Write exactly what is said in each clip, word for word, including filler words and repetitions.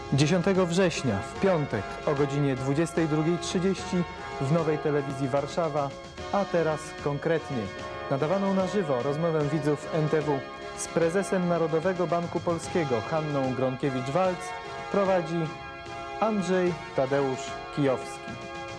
dziesiątego września w piątek o godzinie dwudziestej drugiej trzydzieści w Nowej Telewizji Warszawa, a teraz konkretnie. Nadawaną na żywo rozmowę widzów N T W z prezesem Narodowego Banku Polskiego Hanną Gronkiewicz-Waltz prowadzi Andrzej Tadeusz Kijowski.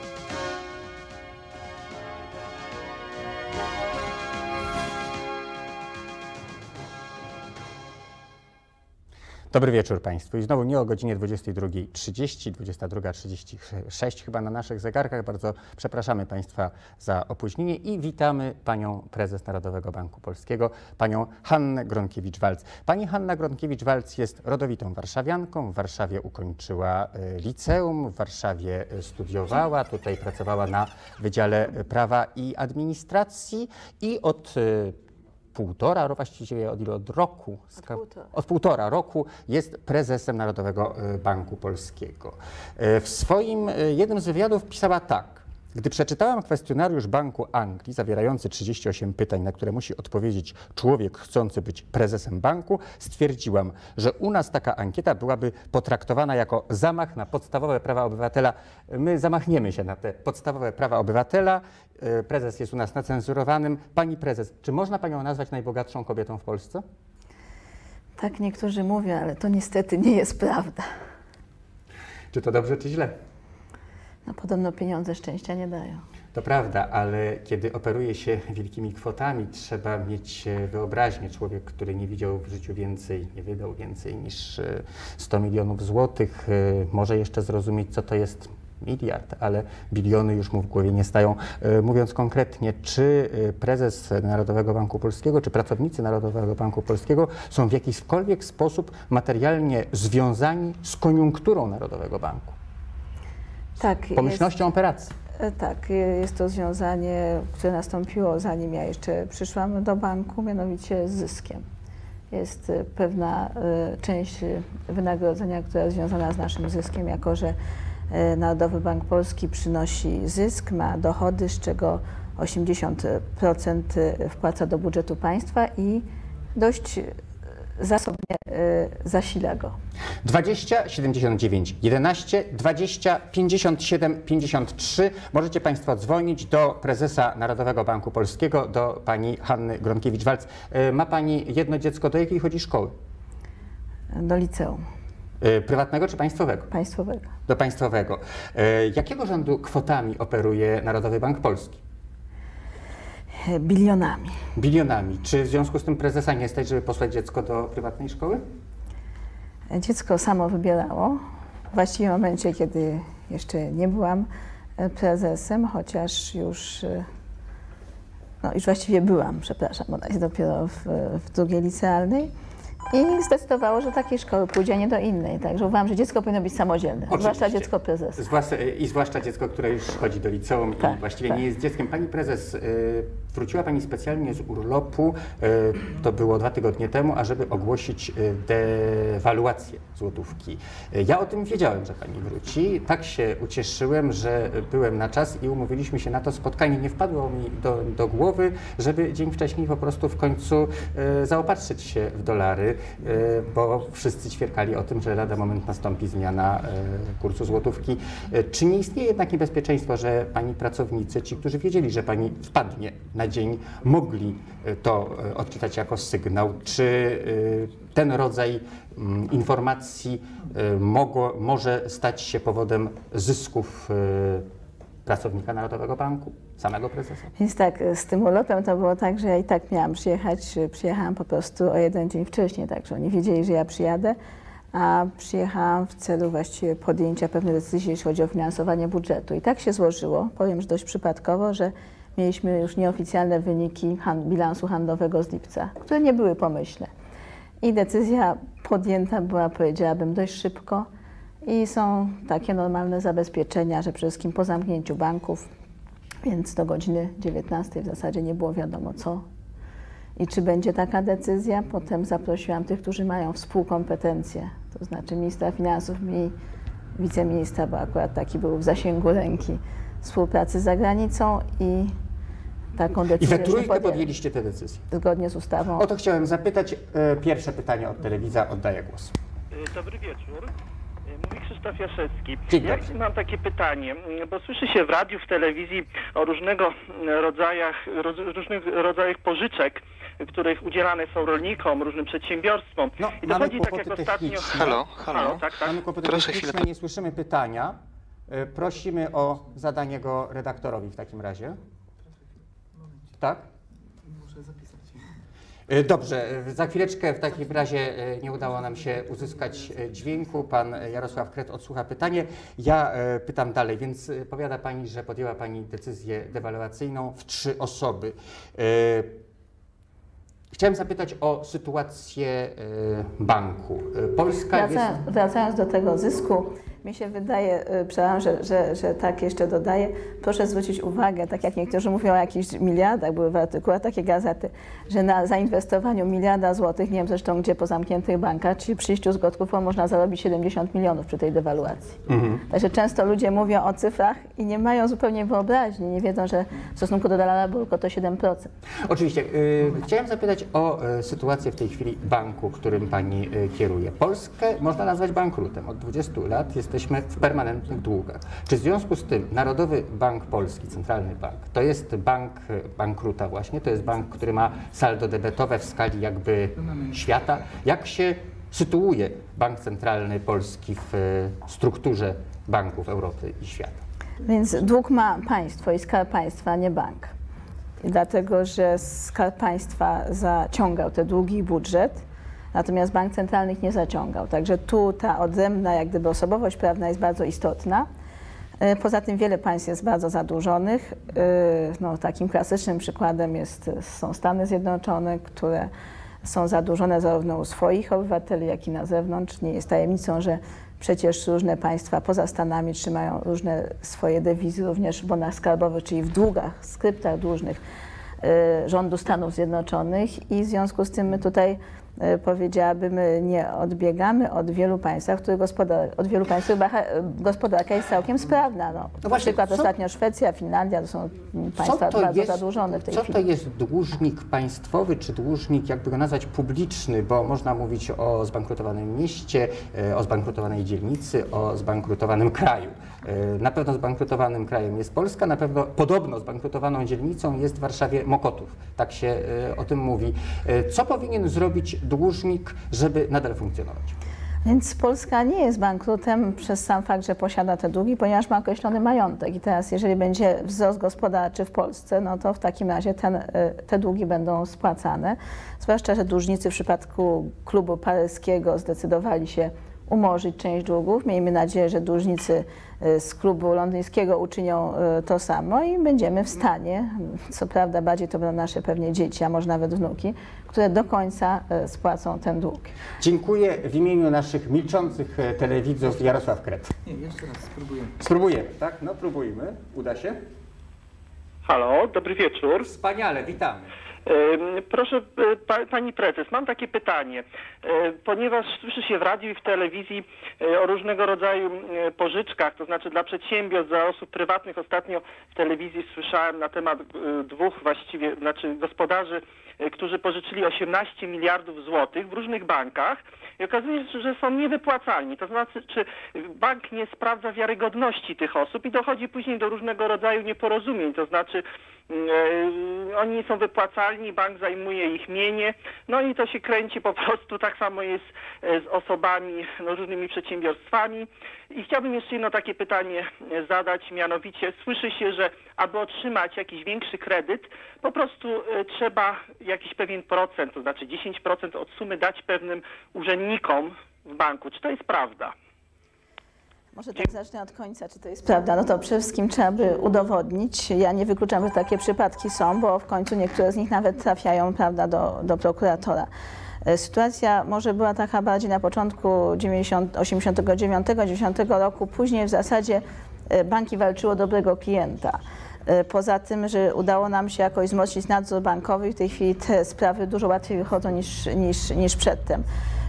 Dobry wieczór Państwu. I znowu nie o godzinie dwudziestej drugiej trzydzieści, dwudziesta druga trzydzieści sześć chyba na naszych zegarkach. Bardzo przepraszamy Państwa za opóźnienie i witamy Panią Prezes Narodowego Banku Polskiego, Panią Hannę Gronkiewicz-Waltz. Pani Hanna Gronkiewicz-Waltz jest rodowitą warszawianką. W Warszawie ukończyła liceum, w Warszawie studiowała, tutaj pracowała na Wydziale Prawa i Administracji i od półtora, właściwie od, od roku, od półtora. od półtora roku jest prezesem Narodowego Banku Polskiego. W swoim jednym z wywiadów pisała tak: gdy przeczytałam kwestionariusz Banku Anglii zawierający trzydzieści osiem pytań, na które musi odpowiedzieć człowiek chcący być prezesem banku, stwierdziłam, że u nas taka ankieta byłaby potraktowana jako zamach na podstawowe prawa obywatela. My zamachniemy się na te podstawowe prawa obywatela. Prezes jest u nas nacenzurowanym. Pani prezes, czy można Panią nazwać najbogatszą kobietą w Polsce? Tak niektórzy mówią, ale to niestety nie jest prawda. Czy to dobrze, czy źle? No, podobno pieniądze szczęścia nie dają. To prawda, ale kiedy operuje się wielkimi kwotami, trzeba mieć wyobraźnię. Człowiek, który nie widział w życiu więcej, nie wydał więcej niż sto milionów złotych, może jeszcze zrozumieć, co to jest miliard, ale biliony już mu w głowie nie stają. Mówiąc konkretnie, czy prezes Narodowego Banku Polskiego, czy pracownicy Narodowego Banku Polskiego są w jakikolwiek sposób materialnie związani z koniunkturą Narodowego Banku? Tak, pomyślnością jest, operacji. Tak, jest to związanie, które nastąpiło zanim ja jeszcze przyszłam do banku, mianowicie z zyskiem. Jest pewna część wynagrodzenia, która jest związana z naszym zyskiem, jako że Narodowy Bank Polski przynosi zysk, ma dochody, z czego osiemdziesiąt procent wpłaca do budżetu państwa i dość zasobnie zasila go. dwadzieścia siedemdziesiąt dziewięć jedenaście dwadzieścia pięćdziesiąt siedem pięćdziesiąt trzy. Możecie Państwo dzwonić do prezesa Narodowego Banku Polskiego, do Pani Hanny Gronkiewicz-Waltz. Ma Pani jedno dziecko, do jakiej chodzi szkoły? Do liceum. Prywatnego czy państwowego? Państwowego. Do państwowego. Jakiego rzędu kwotami operuje Narodowy Bank Polski? Bilionami. Bilionami. Czy w związku z tym prezesa nie stać, żeby posłać dziecko do prywatnej szkoły? Dziecko samo wybierało. Właściwie w momencie, kiedy jeszcze nie byłam prezesem, chociaż już, no już właściwie byłam, przepraszam, ona jest dopiero w, w drugiej licealnej. I zdecydowało, że do takiej szkoły pójdzie, a nie do innej. Także uważam, że dziecko powinno być samodzielne, oczywiście. Zwłaszcza dziecko prezesa. Zwłaszcza, I zwłaszcza dziecko, które już chodzi do liceum tak, i właściwie tak. nie jest dzieckiem. Pani prezes, y, wróciła Pani specjalnie z urlopu, y, to było dwa tygodnie temu, ażeby ogłosić y, dewaluację złotówki. Y, ja o tym wiedziałem, że Pani wróci. Tak się ucieszyłem, że byłem na czas i umówiliśmy się na to spotkanie. Nie wpadło mi do, do głowy, żeby dzień wcześniej po prostu w końcu y, zaopatrzyć się w dolary, bo wszyscy ćwierkali o tym, że lada moment nastąpi zmiana kursu złotówki. Czy nie istnieje jednak niebezpieczeństwo, że Pani pracownicy, ci, którzy wiedzieli, że Pani wpadnie na dzień, mogli to odczytać jako sygnał? Czy ten rodzaj informacji mogło, może stać się powodem zysków pracownika Narodowego Banku, samego prezesa? Więc tak, z tym urlopem to było tak, że ja i tak miałam przyjechać, przyjechałam po prostu o jeden dzień wcześniej, także oni wiedzieli, że ja przyjadę, a przyjechałam w celu właściwie podjęcia pewnej decyzji, jeśli chodzi o finansowanie budżetu. I tak się złożyło, powiem, że dość przypadkowo, że mieliśmy już nieoficjalne wyniki hand bilansu handlowego z lipca, które nie były pomyślne. I decyzja podjęta była, powiedziałabym, dość szybko. I są takie normalne zabezpieczenia, że przede wszystkim po zamknięciu banków, więc do godziny dziewiętnastej w zasadzie nie było wiadomo co i czy będzie taka decyzja. Potem zaprosiłam tych, którzy mają współkompetencje, to znaczy ministra finansów i wiceministra, bo akurat taki był w zasięgu ręki współpracy z zagranicą i taką decyzję. I we trójkę podjęliście tę decyzję? Zgodnie z ustawą. O to chciałem zapytać. Pierwsze pytanie od telewizora, oddaję głos. Dobry wieczór. Mówi Krzysztof Jaszewski. Dzień Ja dobry. mam takie pytanie, bo słyszy się w radiu, w telewizji o różnego rodzajach, roz, różnych rodzajach pożyczek, których udzielane są rolnikom, różnym przedsiębiorstwom. No, I mamy dochodzi tak kłopoty jak ostatnio... techniczne. Halo, halo. Halo, tak, tak. Mamy kłopoty Proszę techniczne, chwilę. nie słyszymy pytania. E, Prosimy o zadanie go redaktorowi w takim razie. Tak? Muszę zapisać. E, Dobrze, e, za chwileczkę w takim razie e, nie udało nam się uzyskać e, dźwięku. Pan Jarosław Kret odsłucha pytanie. Ja e, pytam dalej, więc e, powiada Pani, że podjęła Pani decyzję dewaluacyjną w trzy osoby. E, Chciałem zapytać o sytuację e, banku. E, Polska jest... Wracając, wracając do tego zysku, mi się wydaje, y, przepraszam, że, że, że tak jeszcze dodaję, proszę zwrócić uwagę, tak jak niektórzy mówią o jakichś miliardach, były w artykułach takie gazety, że na zainwestowaniu miliarda złotych, nie wiem zresztą gdzie po zamkniętych bankach, czyli przyjściu z gotówką można zarobić siedemdziesiąt milionów przy tej dewaluacji. Mhm. Także często ludzie mówią o cyfrach i nie mają zupełnie wyobraźni, nie wiedzą, że w stosunku do dolara było tylko to siedem procent. Oczywiście. Y, chciałem zapytać o y, sytuację w tej chwili banku, którym Pani y, kieruje. Polskę można nazwać bankrutem. Od dwudziestu lat jesteśmy w permanentnych długach. Czy w związku z tym Narodowy Bank Polski, Centralny Bank, to jest bank y, bankruta właśnie? To jest bank, który ma saldo debetowe w skali jakby świata? Jak się sytuuje Bank Centralny Polski w y, strukturze banków Europy i świata? Więc dług ma państwo i Skarb Państwa, a nie bank. I dlatego, że Skarb Państwa zaciągał te długi i budżet, natomiast Bank Centralny ich nie zaciągał. Także tu ta odrębna jak gdyby osobowość prawna jest bardzo istotna. Poza tym wiele państw jest bardzo zadłużonych. No, takim klasycznym przykładem jest, są Stany Zjednoczone, które są zadłużone zarówno u swoich obywateli, jak i na zewnątrz. Nie jest tajemnicą, że przecież różne państwa poza Stanami trzymają różne swoje dewizy, również w bonach skarbowych, czyli w długach, skryptach dłużnych y, rządu Stanów Zjednoczonych i w związku z tym my tutaj y, powiedziałabym, nie odbiegamy od wielu państw, których gospodar- od wielu państw, których gospodarka jest całkiem sprawna. No, No właśnie, przykład co- ostatnio Szwecja, Finlandia to są państwa bardzo jest, zadłużone w tej co chwili. to jest dłużnik państwowy, czy dłużnik, jakby go nazwać, publiczny, bo można mówić o zbankrutowanym mieście, e, o zbankrutowanej dzielnicy, o zbankrutowanym kraju. E, Na pewno zbankrutowanym krajem jest Polska, na pewno podobno zbankrutowaną dzielnicą jest w Warszawie Mokotów. Tak się e, o tym mówi. E, Co powinien zrobić dłużnik, żeby nadal funkcjonować? Więc Polska nie jest bankrutem przez sam fakt, że posiada te długi, ponieważ ma określony majątek. I teraz, jeżeli będzie wzrost gospodarczy w Polsce, no to w takim razie ten, te długi będą spłacane. Zwłaszcza, że dłużnicy w przypadku klubu paryskiego zdecydowali się umorzyć część długów. Miejmy nadzieję, że dłużnicy z klubu londyńskiego uczynią to samo i będziemy w stanie, co prawda bardziej to będą nasze pewnie dzieci, a może nawet wnuki, które do końca spłacą ten dług. Dziękuję w imieniu naszych milczących e, telewidzów. Jarosław Kret. Nie, jeszcze raz spróbuję. Spróbujemy, tak? No próbujmy. Uda się? Halo, dobry wieczór. Wspaniale, witamy. Ym, Proszę y, pa, Pani Prezes, mam takie pytanie. Y, Ponieważ słyszy się w radiu i w telewizji y, o różnego rodzaju y, pożyczkach, to znaczy dla przedsiębiorstw, dla osób prywatnych. Ostatnio w telewizji słyszałem na temat y, dwóch właściwie, znaczy gospodarzy, y, którzy pożyczyli osiemnaście miliardów złotych w różnych bankach i okazuje się, że są niewypłacalni. To znaczy, czy bank nie sprawdza wiarygodności tych osób i dochodzi później do różnego rodzaju nieporozumień, to znaczy Yy, oni nie są wypłacalni, bank zajmuje ich mienie, no i to się kręci po prostu, tak samo jest z osobami, no, różnymi przedsiębiorstwami. I chciałbym jeszcze jedno takie pytanie zadać, mianowicie słyszy się, że aby otrzymać jakiś większy kredyt, po prostu y, trzeba jakiś pewien procent, to znaczy dziesięć procent od sumy dać pewnym urzędnikom w banku. Czy to jest prawda? Może tak zacznę od końca, czy to jest prawda. No to przede wszystkim trzeba by udowodnić. Ja nie wykluczam, że takie przypadki są, bo w końcu niektóre z nich nawet trafiają, prawda, do, do prokuratora. Sytuacja może była taka bardziej na początku osiemdziesiątego dziewiątego dziewięćdziesiątego roku. Później w zasadzie banki walczyły o dobrego klienta. Poza tym, że udało nam się jakoś wzmocnić nadzór bankowy i w tej chwili te sprawy dużo łatwiej wychodzą niż, niż, niż przedtem.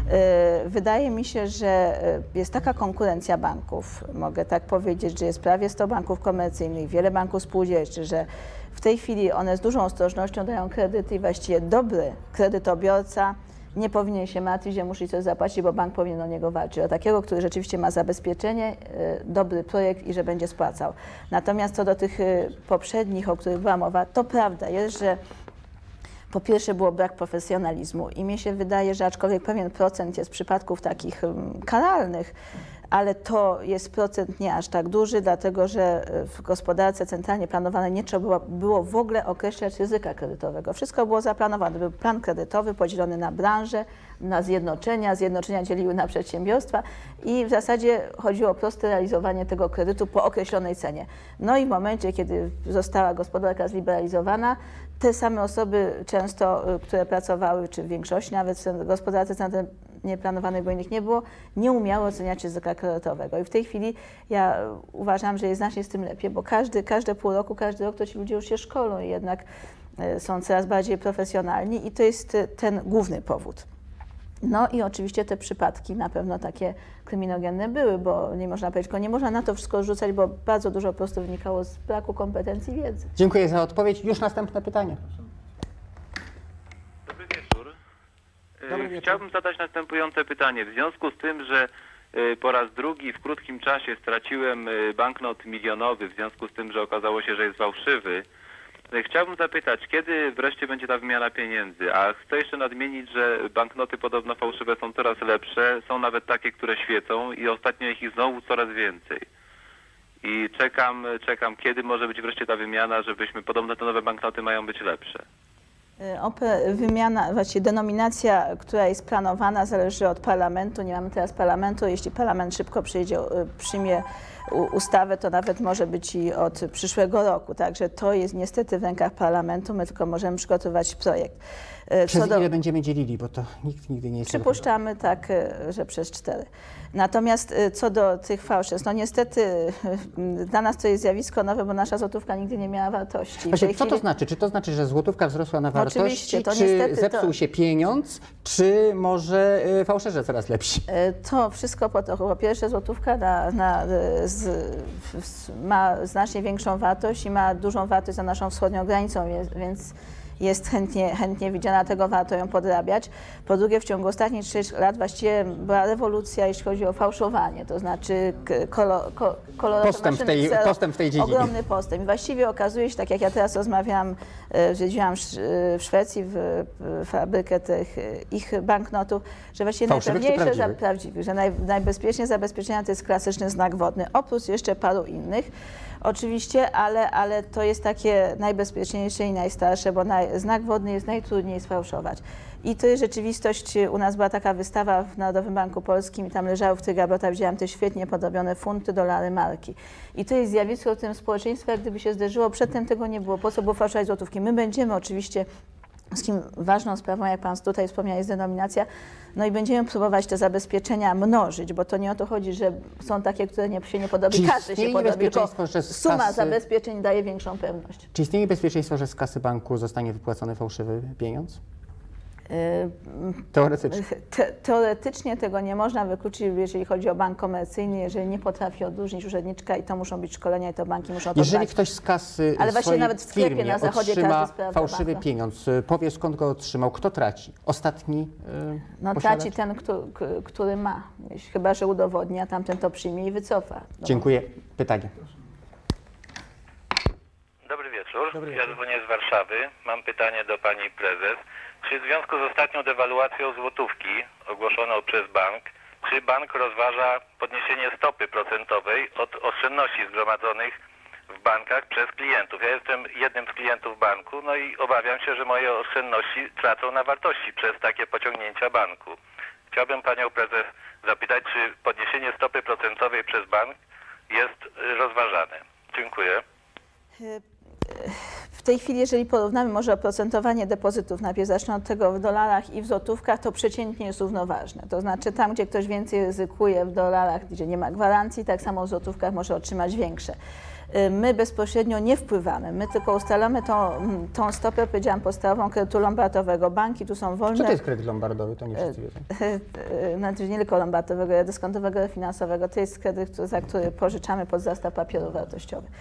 Wydaje mi się, że jest taka konkurencja banków, mogę tak powiedzieć, że jest prawie sto banków komercyjnych, wiele banków spółdzielczych, że w tej chwili one z dużą ostrożnością dają kredyty i właściwie dobry kredytobiorca nie powinien się martwić, że musi coś zapłacić, bo bank powinien o niego walczyć. O takiego, który rzeczywiście ma zabezpieczenie, dobry projekt i że będzie spłacał. Natomiast co do tych poprzednich, o których była mowa, to prawda jest, że po pierwsze było brak profesjonalizmu i mi się wydaje, że aczkolwiek pewien procent jest przypadków takich karalnych, ale to jest procent nie aż tak duży, dlatego że w gospodarce centralnie planowanej nie trzeba było, było w ogóle określać ryzyka kredytowego. Wszystko było zaplanowane. Był plan kredytowy podzielony na branże, na zjednoczenia, zjednoczenia dzieliły na przedsiębiorstwa i w zasadzie chodziło o proste realizowanie tego kredytu po określonej cenie. No i w momencie, kiedy została gospodarka zliberalizowana, te same osoby często, które pracowały, czy w większości nawet w gospodarce centralnie planowanej, bo innych nie było, nie umiały oceniać ryzyka kredytowego. I w tej chwili ja uważam, że jest znacznie z tym lepiej, bo każdy, każde pół roku, każdy rok to ci ludzie już się szkolą i jednak są coraz bardziej profesjonalni i to jest ten główny powód. No i oczywiście te przypadki na pewno takie kryminogenne były, bo nie można powiedzieć, tylko nie można na to wszystko rzucać, bo bardzo dużo po prostu wynikało z braku kompetencji i wiedzy. Dziękuję za odpowiedź. Już następne pytanie. Dobry wieczór. Dobry wieczór. Chciałbym zadać następujące pytanie. W związku z tym, że po raz drugi w krótkim czasie straciłem banknot milionowy, w związku z tym, że okazało się, że jest fałszywy, chciałbym zapytać, kiedy wreszcie będzie ta wymiana pieniędzy? A chcę jeszcze nadmienić, że banknoty podobno fałszywe są coraz lepsze, są nawet takie, które świecą i ostatnio jest ich znowu coraz więcej. I czekam, czekam, kiedy może być wreszcie ta wymiana, żebyśmy, podobno te nowe banknoty mają być lepsze. Wymiana, właściwie denominacja, która jest planowana, zależy od parlamentu. Nie mamy teraz parlamentu. Jeśli parlament szybko przyjdzie, przyjmie ustawę, to nawet może być i od przyszłego roku. Także to jest niestety w rękach parlamentu. My tylko możemy przygotować projekt. Przez do... ile będziemy dzielili, bo to nikt nigdy nie jest... Przypuszczamy tak, że przez cztery. Natomiast co do tych fałszerstw, no niestety dla nas to jest zjawisko nowe, bo nasza złotówka nigdy nie miała wartości. Właśnie, co chwili... to znaczy? Czy to znaczy, że złotówka wzrosła na wartości, Oczywiście, to czy niestety zepsuł to... się pieniądz, czy może fałszerze coraz lepsi? To wszystko po to. Po pierwsze złotówka na, na, z, ma znacznie większą wartość i ma dużą wartość za naszą wschodnią granicą, więc jest chętnie, chętnie widziana, dlatego warto ją podrabiać. Po drugie, w ciągu ostatnich trzech lat właściwie była rewolucja, jeśli chodzi o fałszowanie, to znaczy kolo, ko, kolorowe postęp, w tej, postęp w tej dziedzinie. Ogromny postęp. I właściwie okazuje się, tak jak ja teraz rozmawiałam, zwiedziłam w Szwecji w, w fabrykę tych ich banknotów, że właściwie Fałszywych najpewniejsze, prawdziwych? prawdziwych, że naj, najbezpieczniej zabezpieczenia to jest klasyczny znak wodny, oprócz jeszcze paru innych. Oczywiście, ale, ale to jest takie najbezpieczniejsze i najstarsze, bo naj, znak wodny jest najtrudniej sfałszować. I to jest rzeczywistość. U nas była taka wystawa w Narodowym Banku Polskim i tam leżały w tych gablotach, widziałam te świetnie podobione funty, dolary, marki. I to jest zjawisko w tym społeczeństwie, jak gdyby się zdarzyło, przedtem tego nie było. Po co było fałszować złotówki? My będziemy oczywiście, z kim ważną sprawą, jak Pan tutaj wspomniał, jest denominacja, no i będziemy próbować te zabezpieczenia mnożyć, bo to nie o to chodzi, że są takie, które nie, się nie podobi, Czy każdy się podobi, tylko że suma kasy... zabezpieczeń daje większą pewność. Czy istnieje bezpieczeństwo, że z kasy banku zostanie wypłacony fałszywy pieniądz? Teoretycznie. Te, teoretycznie tego nie można wykluczyć, jeżeli chodzi o bank komercyjny, jeżeli nie potrafi odróżnić urzędniczka i to muszą być szkolenia i to banki muszą to Jeżeli brać. ktoś z kasy Ale właśnie nawet w sklepie firmie na zachodzie otrzyma każdy sprawdza fałszywy bardzo. pieniądz, powie skąd go otrzymał, kto traci? Ostatni yy, No posiadacz? traci ten, kto, który ma, chyba że udowodni, a tamten to przyjmie i wycofa. No. Dziękuję. Pytanie. Dobry wieczór. Dobry Ja wieczór. dzwonię z Warszawy. Mam pytanie do pani prezes. Czy w związku z ostatnią dewaluacją złotówki ogłoszoną przez bank, czy bank rozważa podniesienie stopy procentowej od oszczędności zgromadzonych w bankach przez klientów? Ja jestem jednym z klientów banku, no i obawiam się, że moje oszczędności tracą na wartości przez takie pociągnięcia banku. Chciałbym panią prezes zapytać, czy podniesienie stopy procentowej przez bank jest rozważane? Dziękuję. W tej chwili, jeżeli porównamy może oprocentowanie depozytów, najpierw zacznę od tego w dolarach i w złotówkach, to przeciętnie jest równoważne. To znaczy tam, gdzie ktoś więcej ryzykuje w dolarach, gdzie nie ma gwarancji, tak samo w złotówkach może otrzymać większe. My bezpośrednio nie wpływamy, my tylko ustalamy tą, tą stopę, powiedziałam, podstawową kredytu lombardowego. Banki tu są wolne. Co to jest kredyt lombardowy? To nie wszyscy wiedzą. Znaczy nie tylko lombardowego, dyskontowego, finansowego. To jest kredyt, za który pożyczamy pod zastaw papierów wartościowych.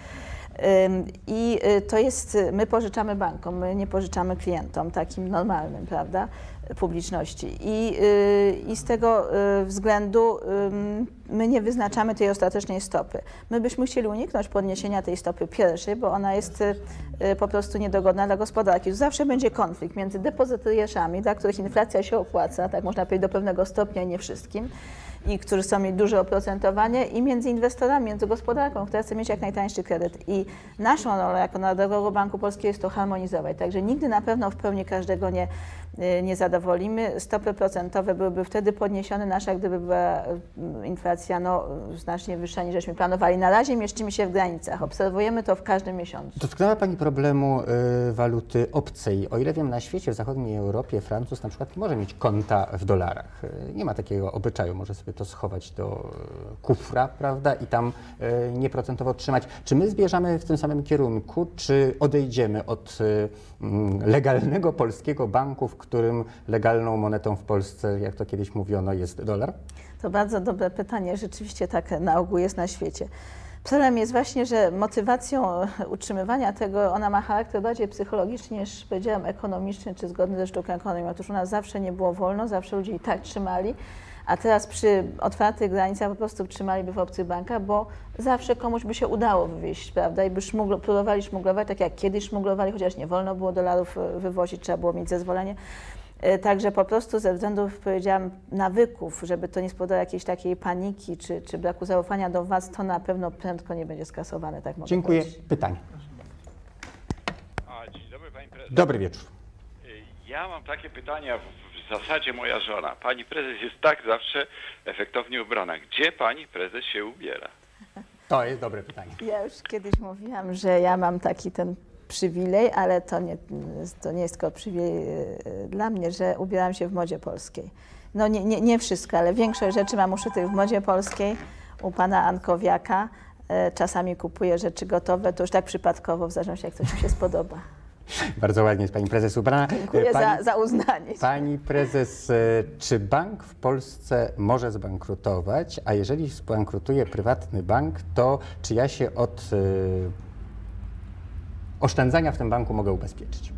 I to jest, my pożyczamy bankom, my nie pożyczamy klientom takim normalnym, prawda, publiczności. I, i z tego względu my nie wyznaczamy tej ostatecznej stopy. My byśmy chcieli uniknąć podniesienia tej stopy pierwszej, bo ona jest po prostu niedogodna dla gospodarki. Tu zawsze będzie konflikt między depozytariuszami, dla których inflacja się opłaca, tak można powiedzieć do pewnego stopnia i nie wszystkim, i którzy chcą mieć duże oprocentowanie, i między inwestorami, między gospodarką, która chce mieć jak najtańszy kredyt. I naszą rolą jako Narodowego Banku Polskiego jest to harmonizować. Także nigdy na pewno w pełni każdego nie, nie zadowolimy. Stopy procentowe byłyby wtedy podniesione nasze, gdyby była inflacja no, znacznie wyższa niż żeśmy planowali. Na razie mieszczymy się w granicach. Obserwujemy to w każdym miesiącu. Dotknęła Pani problemu y, waluty obcej. O ile wiem, na świecie, w zachodniej Europie, Francuz na przykład może mieć konta w dolarach. Y, nie ma takiego obyczaju, może sobie to schować do kufra, prawda, i tam y, nieprocentowo trzymać. Czy my zmierzamy w tym samym kierunku, czy odejdziemy od y, legalnego polskiego banku, w którym legalną monetą w Polsce, jak to kiedyś mówiono, jest dolar? To bardzo dobre pytanie. Rzeczywiście tak na ogół jest na świecie. Problem jest właśnie, że motywacją utrzymywania tego, ona ma charakter bardziej psychologiczny niż, powiedziałam, ekonomiczny czy zgodny ze sztuką ekonomii. Otóż u nas zawsze nie było wolno, zawsze ludzie i tak trzymali, a teraz przy otwartych granicach po prostu trzymaliby w obcych bankach, bo zawsze komuś by się udało wywieźć, prawda, i by szmuglo, próbowali szmuglować, tak jak kiedyś szmuglowali, chociaż nie wolno było dolarów wywozić, trzeba było mieć zezwolenie. Także po prostu ze względów, powiedziałam, nawyków, żeby to nie spowodowało jakiejś takiej paniki czy, czy braku zaufania do was, to na pewno prędko nie będzie skasowane, tak mogę Dziękuję. powiedzieć. Pytanie. A, dzień dobry, Pani Prezes. Dobry wieczór. Ja mam takie pytania, w zasadzie moja żona. Pani Prezes jest tak zawsze efektownie ubrana. Gdzie Pani Prezes się ubiera? To jest dobre pytanie. Ja już kiedyś mówiłam, że ja mam taki ten przywilej, ale to nie, to nie jest tylko przywilej dla mnie, że ubieram się w modzie polskiej. No nie, nie, nie wszystko, ale większość rzeczy mam uszytych w modzie polskiej u pana Ankowiaka. Czasami kupuję rzeczy gotowe, to już tak przypadkowo, w zależności jak coś mi się spodoba. Bardzo ładnie jest Pani Prezes ubrana. Dziękuję pani, za, za uznanie. Pani Prezes, czy bank w Polsce może zbankrutować, a jeżeli zbankrutuje prywatny bank, to czy ja się od y, oszczędzania w tym banku mogę ubezpieczyć?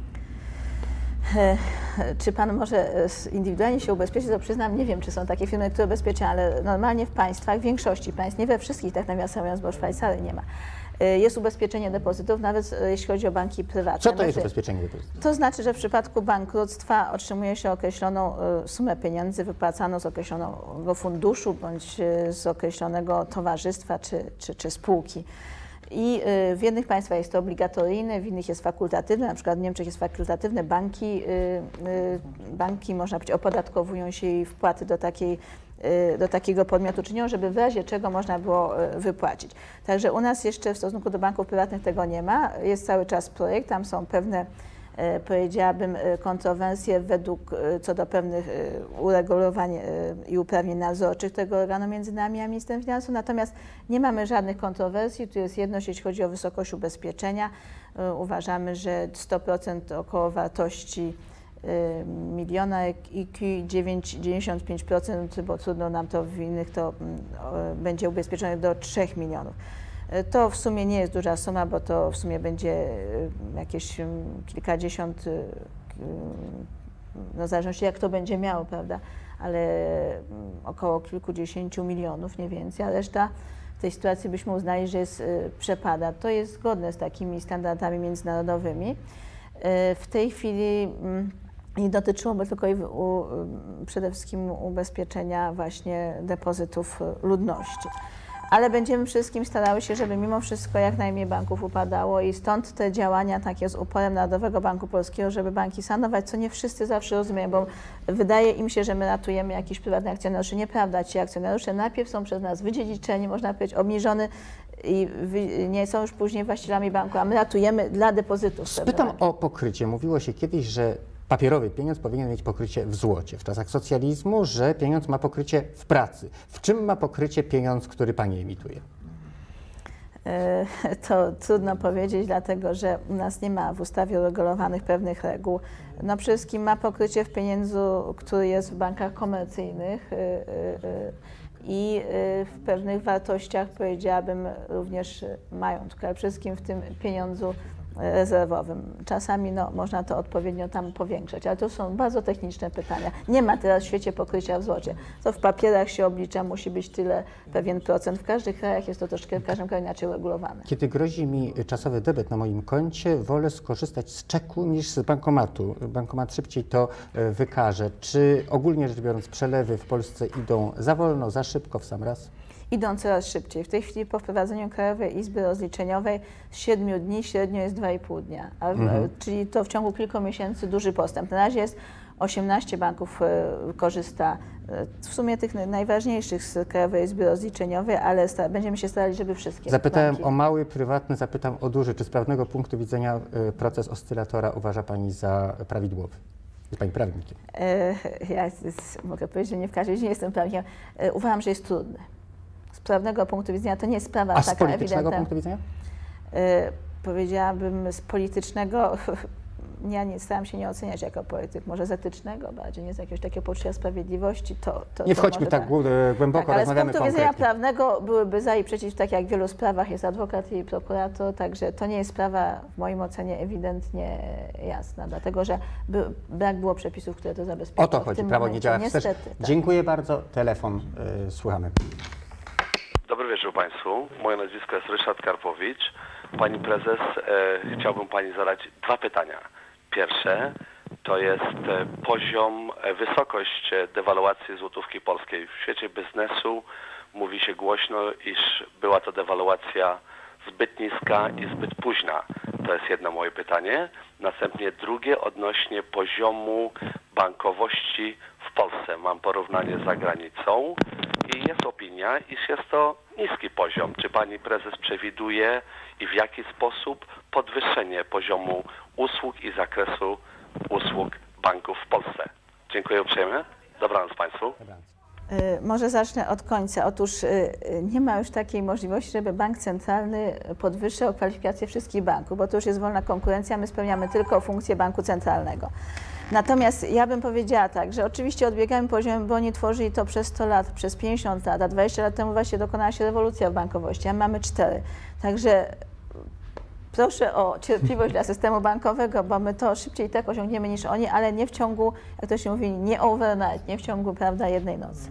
Czy pan może indywidualnie się ubezpieczyć? To przyznam, nie wiem, czy są takie firmy, które ubezpieczają, ale normalnie w państwach, w większości państw, nie we wszystkich, tak nawiasem mówiąc, bo w Szwajcarii nie ma, jest ubezpieczenie depozytów, nawet jeśli chodzi o banki prywatne. Co to jest ubezpieczenie depozytów? To znaczy, że w przypadku bankructwa otrzymuje się określoną sumę pieniędzy wypłacaną z określonego funduszu bądź z określonego towarzystwa czy, czy, czy spółki. I w jednych państwach jest to obligatoryjne, w innych jest fakultatywne, na przykład w Niemczech jest fakultatywne. Banki, banki można powiedzieć, opodatkowują się i wpłaty do takiej do takiego podmiotu czynią, żeby w razie czego można było wypłacić. Także u nas jeszcze w stosunku do banków prywatnych tego nie ma. Jest cały czas projekt, tam są pewne, powiedziałabym, kontrowersje według, co do pewnych uregulowań i uprawnień nadzorczych tego organu między nami a ministrem finansów. Natomiast nie mamy żadnych kontrowersji. Tu jest jedność, jeśli chodzi o wysokość ubezpieczenia. Uważamy, że sto procent około wartości miliona I Q dziewięćdziesiąt pięć procent, bo trudno nam to w innych, to będzie ubezpieczone do trzech milionów. To w sumie nie jest duża suma, bo to w sumie będzie jakieś kilkadziesiąt, no w zależności jak to będzie miało, prawda, ale około kilkudziesięciu milionów, nie więcej, a reszta w tej sytuacji byśmy uznali, że jest przepada. To jest zgodne z takimi standardami międzynarodowymi. W tej chwili nie dotyczyłoby tylko i u, przede wszystkim ubezpieczenia właśnie depozytów ludności. Ale będziemy wszystkim starały się, żeby mimo wszystko jak najmniej banków upadało i stąd te działania takie z uporem Narodowego Banku Polskiego, żeby banki sanować, co nie wszyscy zawsze rozumieją, bo wydaje im się, że my ratujemy jakiś prywatny akcjonariuszy. Nieprawda, ci akcjonariusze najpierw są przez nas wydziedziczeni, można powiedzieć, obniżony i nie są już później właścicielami banku, a my ratujemy dla depozytów. Spytam o pokrycie. Mówiło się kiedyś, że papierowy pieniądz powinien mieć pokrycie w złocie. W czasach socjalizmu, że pieniądz ma pokrycie w pracy. W czym ma pokrycie pieniądz, który Pani emituje? To trudno powiedzieć, dlatego że u nas nie ma w ustawie uregulowanych pewnych reguł. No przede wszystkim ma pokrycie w pieniądzu, który jest w bankach komercyjnych i w pewnych wartościach, powiedziałabym, również majątku, ale przede wszystkim w tym pieniądzu rezerwowym. Czasami no, można to odpowiednio tam powiększać, ale to są bardzo techniczne pytania. Nie ma teraz w świecie pokrycia w złocie. To w papierach się oblicza, musi być tyle, pewien procent. W każdych krajach jest to troszkę, w każdym kraju inaczej uregulowane. Kiedy grozi mi czasowy debet na moim koncie, wolę skorzystać z czeku niż z bankomatu. Bankomat szybciej to wykaże. Czy ogólnie rzecz biorąc przelewy w Polsce idą za wolno, za szybko, w sam raz? Idą coraz szybciej. W tej chwili po wprowadzeniu Krajowej Izby Rozliczeniowej z siedmiu dni średnio jest dwa i pół dnia, a, mhm. czyli to w ciągu kilku miesięcy duży postęp. Na razie jest osiemnaście banków y, korzysta y, w sumie tych najważniejszych z Krajowej Izby Rozliczeniowej, ale będziemy się starali, żeby wszystkie Zapytałem banki... o mały, prywatny, zapytam o duży. Czy z prawnego punktu widzenia y, proces oscylatora uważa Pani za prawidłowy? Jest Pani prawnikiem. Y, ja jest, mogę powiedzieć, że nie w każdej dziedzinie jestem prawnikiem. Y, uważam, że jest trudny. Z prawnego punktu widzenia to nie jest sprawa A taka ewidentna. z politycznego punktu widzenia? Y, powiedziałabym z politycznego, ja nie staram się nie oceniać jako polityk, może z etycznego bardziej, nie z jakiegoś takiego poczucia sprawiedliwości. To, to, nie to wchodźmy tak, tak głęboko, tak, ale rozmawiamy z punktu widzenia konkretnie. prawnego byłyby za i przeciw, tak jak w wielu sprawach jest adwokat i prokurator, także to nie jest sprawa w moim ocenie ewidentnie jasna, dlatego że by, brak było przepisów, które to zabezpieczały. O to chodzi, prawo nie działa wstecz. Niestety, tak. Dziękuję bardzo, telefon, yy, słuchamy. Dobry wieczór Państwu. Moje nazwisko jest Ryszard Karpowicz. Pani prezes, e, chciałbym Pani zadać dwa pytania. Pierwsze to jest e, poziom, e, wysokość dewaluacji złotówki polskiej. W świecie biznesu mówi się głośno, iż była to dewaluacja zbyt niska i zbyt późna. To jest jedno moje pytanie. Następnie drugie odnośnie poziomu bankowości w Polsce. Mam porównanie z zagranicą i jest opinia, iż jest to niski poziom. Czy Pani prezes przewiduje i w jaki sposób podwyższenie poziomu usług i zakresu usług banków w Polsce? Dziękuję uprzejmie. Dobranoc Państwu. Dobranoc. Może zacznę od końca. Otóż nie ma już takiej możliwości, żeby bank centralny podwyższał kwalifikacje wszystkich banków, bo to już jest wolna konkurencja, my spełniamy tylko funkcję banku centralnego. Natomiast ja bym powiedziała tak, że oczywiście odbiegamy poziomem, bo oni tworzyli to przez sto lat, przez pięćdziesiąt lat, a dwadzieścia lat temu właśnie dokonała się rewolucja w bankowości, a mamy cztery. Także proszę o cierpliwość dla systemu bankowego, bo my to szybciej tak osiągniemy niż oni, ale nie w ciągu, jak to się mówi, nie overnight, nie w ciągu, prawda, jednej nocy.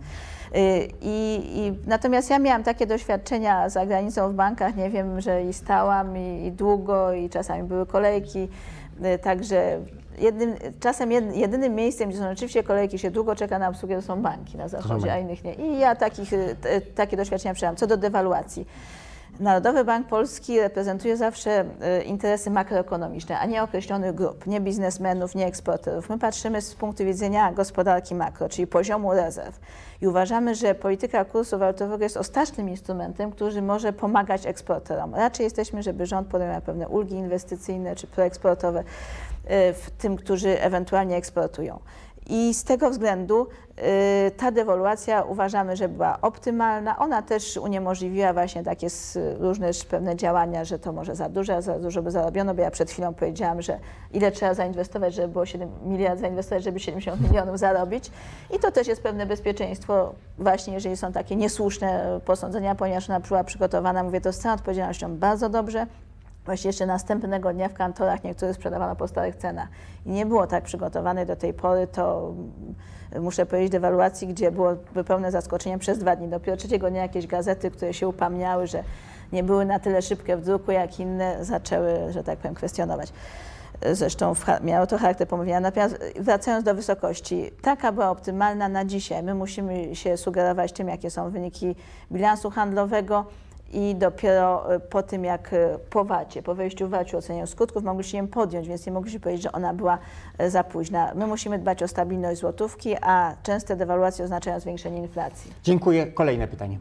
I, i, natomiast ja miałam takie doświadczenia za granicą w bankach, nie wiem, że i stałam i, i długo i czasami były kolejki, także jednym, czasem jed, jedynym miejscem, gdzie są rzeczywiście kolejki, się długo czeka na obsługę, to są banki na zachodzie, a innych nie. I ja takich, te, takie doświadczenia przyjęłam. Co do dewaluacji. Narodowy Bank Polski reprezentuje zawsze interesy makroekonomiczne, a nie określonych grup, nie biznesmenów, nie eksporterów. My patrzymy z punktu widzenia gospodarki makro, czyli poziomu rezerw i uważamy, że polityka kursu walutowego jest ostatnim instrumentem, który może pomagać eksporterom. Raczej jesteśmy, żeby rząd podejmował pewne ulgi inwestycyjne czy proeksportowe w tym, którzy ewentualnie eksportują. I z tego względu y, ta dewaluacja uważamy, że była optymalna. Ona też uniemożliwiła właśnie takie różne pewne działania, że to może za dużo, za dużo by zarobiono, bo ja przed chwilą powiedziałam, że ile trzeba zainwestować, żeby było siedem miliardów zainwestować, żeby siedemdziesiąt milionów zarobić. I to też jest pewne bezpieczeństwo właśnie, jeżeli są takie niesłuszne posądzenia, ponieważ ona była przygotowana, mówię to z całą odpowiedzialnością, bardzo dobrze. Właściwie jeszcze następnego dnia w kantorach niektórych sprzedawano po starych cenach. I nie było tak przygotowane do tej pory, to muszę powiedzieć, dewaluacji, gdzie było pełne zaskoczenie przez dwa dni. Dopiero trzeciego dnia jakieś gazety, które się upamniały, że nie były na tyle szybkie w druku, jak inne, zaczęły, że tak powiem, kwestionować. Zresztą miało to charakter pomówienia. Natomiast wracając do wysokości, taka była optymalna na dzisiaj. My musimy się sugerować tym, jakie są wyniki bilansu handlowego, i dopiero po tym, jak po wacie, po wejściu w wacie oceniają skutków, mogliśmy ją podjąć, więc nie mogliśmy powiedzieć, że ona była za późna. My musimy dbać o stabilność złotówki, a częste dewalwacje oznaczają zwiększenie inflacji. Dziękuję. Kolejne pytanie.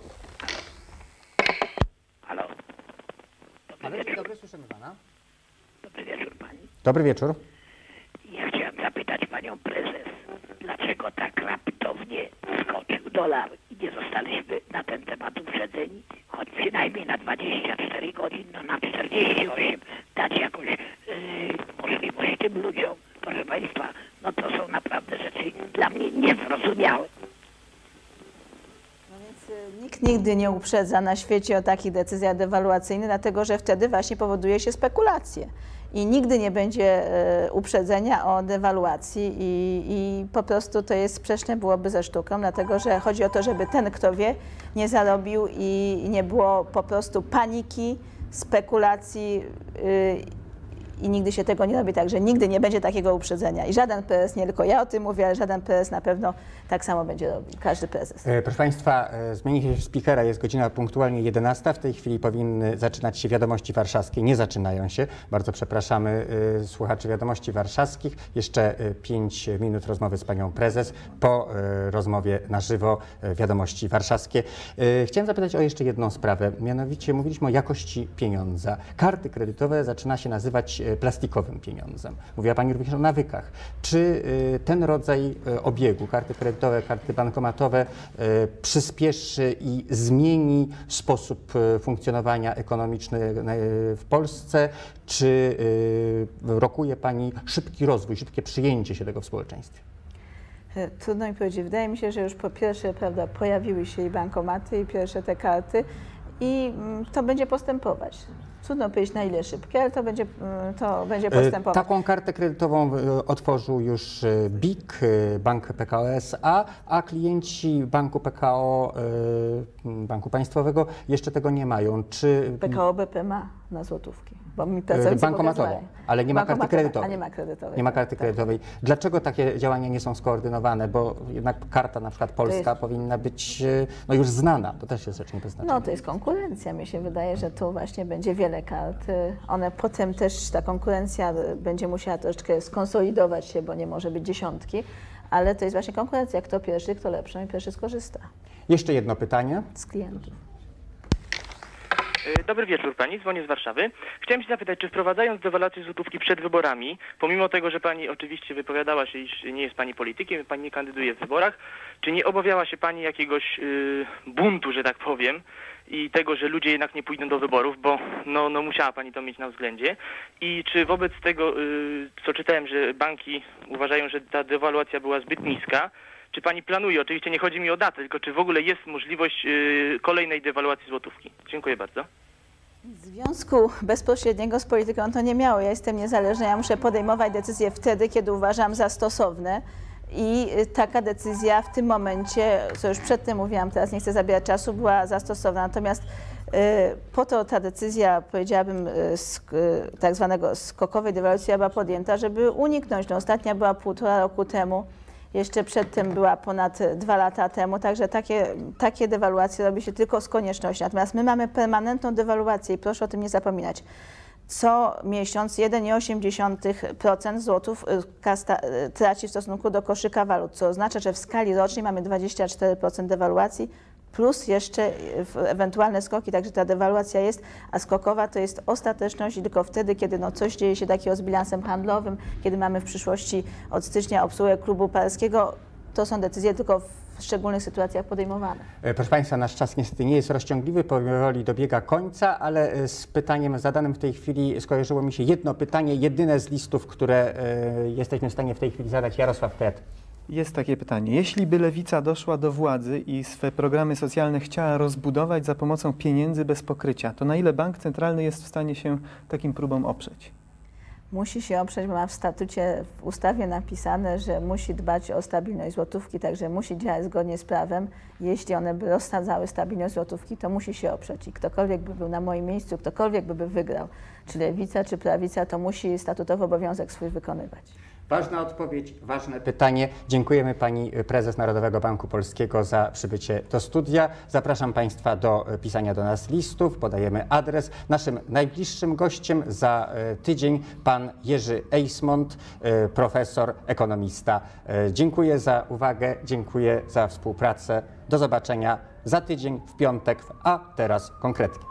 Halo. Dobry wieczór. Dobry, słyszymy Pana. Dobry wieczór Pani. Dobry wieczór. Ja chciałem zapytać Panią Prezes, dlaczego tak raptownie skoczył dolar i nie zostaliśmy na ten temat uprzedzeni, choć przynajmniej na dwadzieścia nigdy nie uprzedza na świecie o takich decyzjach dewaluacyjnych, dlatego że wtedy właśnie powoduje się spekulacje. I nigdy nie będzie uprzedzenia o dewaluacji i, i po prostu to jest sprzeczne byłoby ze sztuką, dlatego że chodzi o to, żeby ten, kto wie, nie zarobił i nie było po prostu paniki, spekulacji yy, i nigdy się tego nie robi, także nigdy nie będzie takiego uprzedzenia. I żaden prezes, nie tylko ja o tym mówię, ale żaden prezes na pewno tak samo będzie robił, każdy prezes. Proszę Państwa, zmieni się speakera, jest godzina punktualnie jedenasta. W tej chwili powinny zaczynać się wiadomości warszawskie, nie zaczynają się. Bardzo przepraszamy y, słuchaczy wiadomości warszawskich. Jeszcze pięć minut rozmowy z panią prezes po y, rozmowie na żywo y, wiadomości warszawskie. Y, chciałem zapytać o jeszcze jedną sprawę, mianowicie mówiliśmy o jakości pieniądza. Karty kredytowe zaczyna się nazywać plastikowym pieniądzem. Mówiła pani również o nawykach. Czy y, ten rodzaj y, obiegu, karty kredytowe, karty bankomatowe y, przyspieszy i zmieni sposób y, funkcjonowania ekonomicznego y, w Polsce? Czy y, rokuje pani szybki rozwój, szybkie przyjęcie się tego w społeczeństwie? Trudno mi powiedzieć. Wydaje mi się, że już po pierwsze, prawda, pojawiły się i bankomaty, i pierwsze te karty i to będzie postępować. Trudno powiedzieć, na ile szybkie, ale to będzie, to będzie postępować. Taką kartę kredytową otworzył już B I K, Bank P K O S A, a klienci Banku P K O, Banku Państwowego jeszcze tego nie mają. Czy P K O B P ma na złotówki? Bo mi bankomatowe, ale nie ma karty kredytowej. A nie ma kredytowej. Nie ma karty tak. kredytowej. Dlaczego takie działania nie są skoordynowane? Bo jednak karta na przykład polska jest, powinna być no, już znana. To też jest rzecz niebeznaczna. No to jest konkurencja. Mi się wydaje, że tu właśnie będzie wiele kart. One potem też, ta konkurencja będzie musiała troszeczkę skonsolidować się, bo nie może być dziesiątki. Ale to jest właśnie konkurencja. Kto pierwszy, kto lepszą i pierwszy skorzysta. Jeszcze jedno pytanie. Z klientów. Dobry wieczór Pani, dzwonię z Warszawy. Chciałem się zapytać, czy wprowadzając dewaluację złotówki przed wyborami, pomimo tego, że Pani oczywiście wypowiadała się, iż nie jest Pani politykiem, Pani nie kandyduje w wyborach, czy nie obawiała się Pani jakiegoś y, buntu, że tak powiem, i tego, że ludzie jednak nie pójdą do wyborów, bo no, no musiała Pani to mieć na względzie. I czy wobec tego, y, co czytałem, że banki uważają, że ta dewaluacja była zbyt niska, czy Pani planuje, oczywiście nie chodzi mi o datę, tylko czy w ogóle jest możliwość y, kolejnej dewaluacji złotówki? Dziękuję bardzo. Związku bezpośredniego z polityką to nie miało. Ja jestem niezależna, ja muszę podejmować decyzje wtedy, kiedy uważam za stosowne i taka decyzja w tym momencie, co już przedtem mówiłam, teraz nie chcę zabierać czasu, była zastosowna. Natomiast y, po to ta decyzja, powiedziałabym, y, sk, y, tak zwanego skokowej dewaluacji była podjęta, żeby uniknąć. No, ostatnia była półtora roku temu. Jeszcze przedtem była ponad dwa lata temu, także takie, takie dewaluacje robi się tylko z konieczności. Natomiast my mamy permanentną dewaluację i proszę o tym nie zapominać. Co miesiąc jeden przecinek osiem procent złotów traci w stosunku do koszyka walut, co oznacza, że w skali rocznej mamy dwadzieścia cztery procent dewaluacji, plus jeszcze ewentualne skoki, także ta dewaluacja jest, a skokowa to jest ostateczność i tylko wtedy, kiedy no coś dzieje się takiego z bilansem handlowym, kiedy mamy w przyszłości od stycznia obsługę klubu paryskiego, to są decyzje tylko w szczególnych sytuacjach podejmowane. Proszę Państwa, nasz czas niestety nie jest rozciągliwy, powoli dobiega końca, ale z pytaniem zadanym w tej chwili skojarzyło mi się jedno pytanie, jedyne z listów, które y, jesteśmy w stanie w tej chwili zadać. Jarosław Kret. Jest takie pytanie. Jeśli by Lewica doszła do władzy i swe programy socjalne chciała rozbudować za pomocą pieniędzy bez pokrycia, to na ile bank centralny jest w stanie się takim próbom oprzeć? Musi się oprzeć, bo ma w statucie, w ustawie napisane, że musi dbać o stabilność złotówki, także musi działać zgodnie z prawem. Jeśli one by rozsadzały stabilność złotówki, to musi się oprzeć. I ktokolwiek by był na moim miejscu, ktokolwiek by, by wygrał, czy lewica, czy prawica, to musi statutowy obowiązek swój wykonywać. Ważna odpowiedź, ważne pytanie. Dziękujemy Pani Prezes Narodowego Banku Polskiego za przybycie do studia. Zapraszam Państwa do pisania do nas listów, podajemy adres. Naszym najbliższym gościem za tydzień Pan Jerzy Eismont, profesor, ekonomista. Dziękuję za uwagę, dziękuję za współpracę. Do zobaczenia za tydzień w piątek, a teraz konkretnie.